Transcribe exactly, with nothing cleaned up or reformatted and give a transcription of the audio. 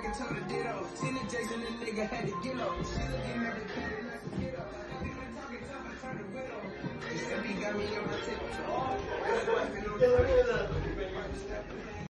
nigga told her ditto. Seen the Jason, the nigga had to get up. She looking at the cat and I can get up. He been talking tough, I turned the widow. He said he got me on my tip.